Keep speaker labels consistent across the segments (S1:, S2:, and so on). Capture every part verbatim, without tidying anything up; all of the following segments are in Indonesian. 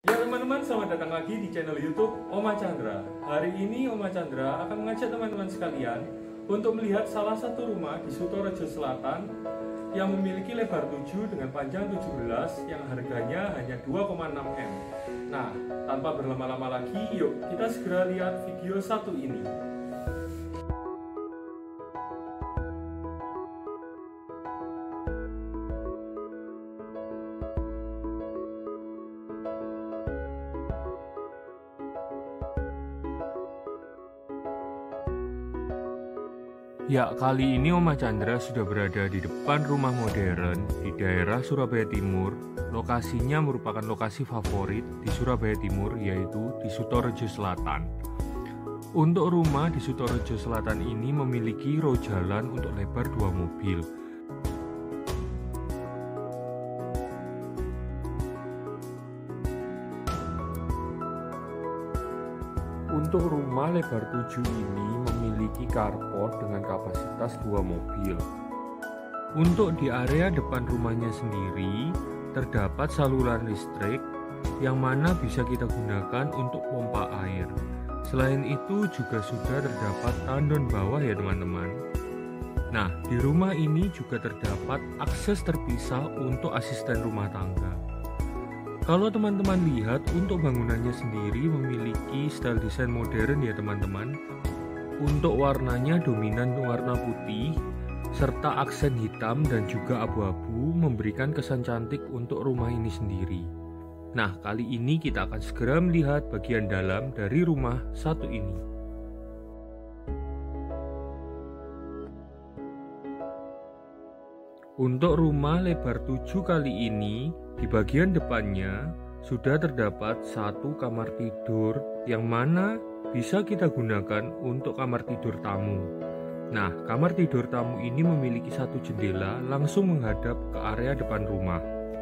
S1: Ya teman-teman, selamat datang lagi di channel YouTube Oma Chandra. Hari ini Oma Chandra akan mengajak teman-teman sekalian untuk melihat salah satu rumah di Sutorejo Selatan yang memiliki lebar tujuh dengan panjang tujuh belas yang harganya hanya dua koma enam M. Nah, tanpa berlama-lama lagi, yuk kita segera lihat video satu ini. Ya, kali ini Oma Chandra sudah berada di depan rumah modern di daerah Surabaya Timur. Lokasinya merupakan lokasi favorit di Surabaya Timur, yaitu di Sutorejo Selatan. Untuk rumah di Sutorejo Selatan ini memiliki row jalan untuk lebar dua mobil. Untuk rumah lebar tujuh ini memiliki carport dengan kapasitas dua mobil. Untuk di area depan rumahnya sendiri terdapat saluran listrik yang mana bisa kita gunakan untuk pompa air. Selain itu juga sudah terdapat tandon bawah ya teman-teman. Nah, di rumah ini juga terdapat akses terpisah untuk asisten rumah tangga. Kalau teman-teman lihat, untuk bangunannya sendiri memiliki style desain modern ya teman-teman. Untuk warnanya dominan warna putih, serta aksen hitam dan juga abu-abu memberikan kesan cantik untuk rumah ini sendiri. Nah, kali ini kita akan segera melihat bagian dalam dari rumah satu ini. Untuk rumah lebar tujuh kali ini, di bagian depannya sudah terdapat satu kamar tidur yang mana bisa kita gunakan untuk kamar tidur tamu. Nah, kamar tidur tamu ini memiliki satu jendela langsung menghadap ke area depan rumah.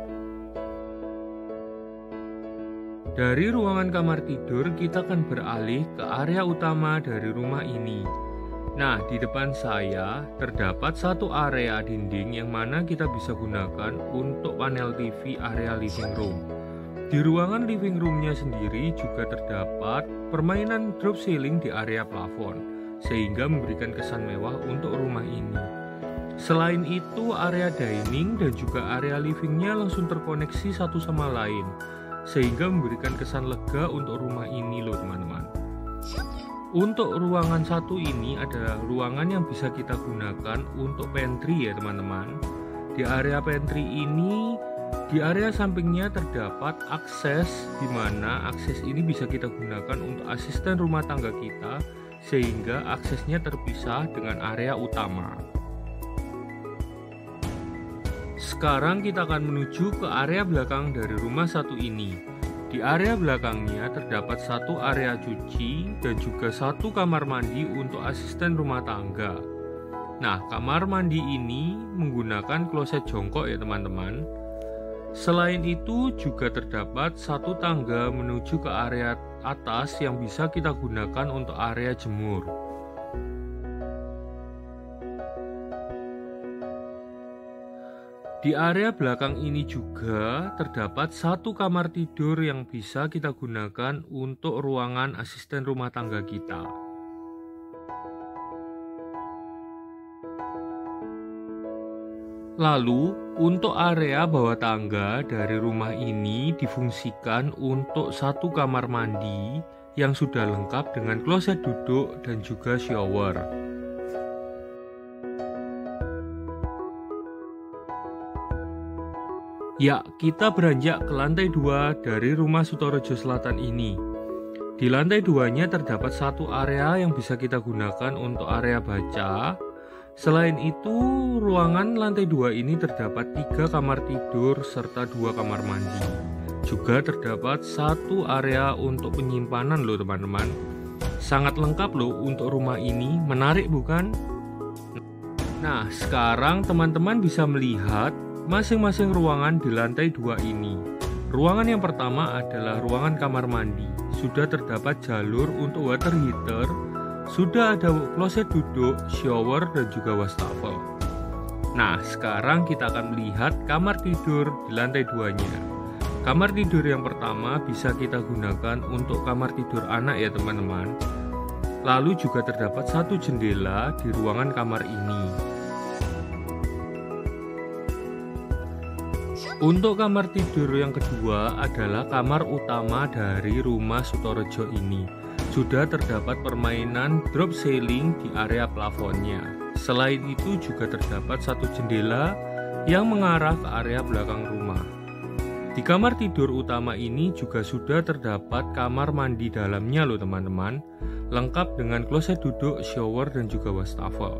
S1: Dari ruangan kamar tidur kita akan beralih ke area utama dari rumah ini. Nah, di depan saya terdapat satu area dinding yang mana kita bisa gunakan untuk panel T V area living room. Di ruangan living roomnya sendiri juga terdapat permainan drop ceiling di area plafon, sehingga memberikan kesan mewah untuk rumah ini. Selain itu, area dining dan juga area livingnya langsung terkoneksi satu sama lain, sehingga memberikan kesan lega untuk rumah ini loh teman-teman. Untuk ruangan satu ini adalah ruangan yang bisa kita gunakan untuk pantry ya teman-teman. Di area pantry ini, di area sampingnya terdapat akses di mana akses ini bisa kita gunakan untuk asisten rumah tangga kita, sehingga aksesnya terpisah dengan area utama. Sekarang kita akan menuju ke area belakang dari rumah satu ini. Di area belakangnya terdapat satu area cuci dan juga satu kamar mandi untuk asisten rumah tangga. Nah, kamar mandi ini menggunakan kloset jongkok ya teman-teman. Selain itu juga terdapat satu tangga menuju ke area atas yang bisa kita gunakan untuk area jemur. Di area belakang ini juga terdapat satu kamar tidur yang bisa kita gunakan untuk ruangan asisten rumah tangga kita. Lalu, untuk area bawah tangga dari rumah ini difungsikan untuk satu kamar mandi yang sudah lengkap dengan kloset duduk dan juga shower. Ya, kita beranjak ke lantai dua dari rumah Sutorejo Selatan ini. Di lantai duanya terdapat satu area yang bisa kita gunakan untuk area baca. Selain itu, ruangan lantai dua ini terdapat tiga kamar tidur serta dua kamar mandi. Juga terdapat satu area untuk penyimpanan loh teman-teman. Sangat lengkap loh untuk rumah ini, menarik bukan? Nah, sekarang teman-teman bisa melihat masing-masing ruangan di lantai dua ini. Ruangan yang pertama adalah ruangan kamar mandi. Sudah terdapat jalur untuk water heater, sudah ada kloset duduk, shower, dan juga wastafel. Nah, sekarang kita akan melihat kamar tidur di lantai duanya. Kamar tidur yang pertama bisa kita gunakan untuk kamar tidur anak ya teman-teman. Lalu juga terdapat satu jendela di ruangan kamar ini. Untuk kamar tidur yang kedua adalah kamar utama dari rumah Sutorejo ini. Sudah terdapat permainan drop ceiling di area plafonnya. Selain itu juga terdapat satu jendela yang mengarah ke area belakang rumah. Di kamar tidur utama ini juga sudah terdapat kamar mandi dalamnya loh teman-teman, lengkap dengan kloset duduk, shower, dan juga wastafel.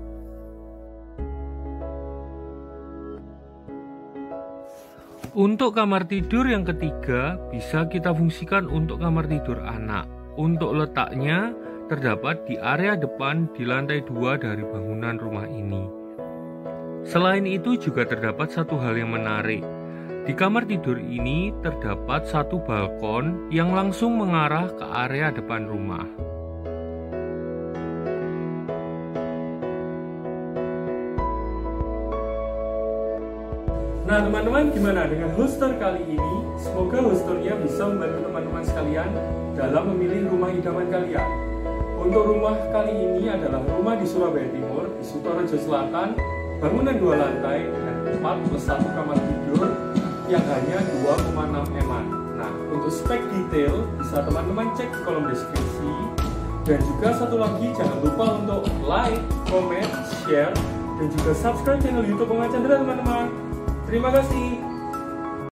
S1: Untuk kamar tidur yang ketiga bisa kita fungsikan untuk kamar tidur anak. Untuk letaknya terdapat di area depan di lantai dua dari bangunan rumah ini. Selain itu juga terdapat satu hal yang menarik. Di kamar tidur ini terdapat satu balkon yang langsung mengarah ke area depan rumah. Nah teman-teman, gimana dengan holster kali ini? Semoga holsternya bisa membantu teman-teman sekalian dalam memilih rumah idaman kalian. Untuk rumah kali ini adalah rumah di Surabaya Timur, di Sutorejo Selatan, bangunan dua lantai dengan empat plus satu kamar tidur yang hanya dua koma enam eman. Nah, untuk spek detail bisa teman-teman cek di kolom deskripsi. Dan juga satu lagi, jangan lupa untuk like, comment, share, dan juga subscribe channel YouTube Bunga Chandra teman-teman. Terima kasih.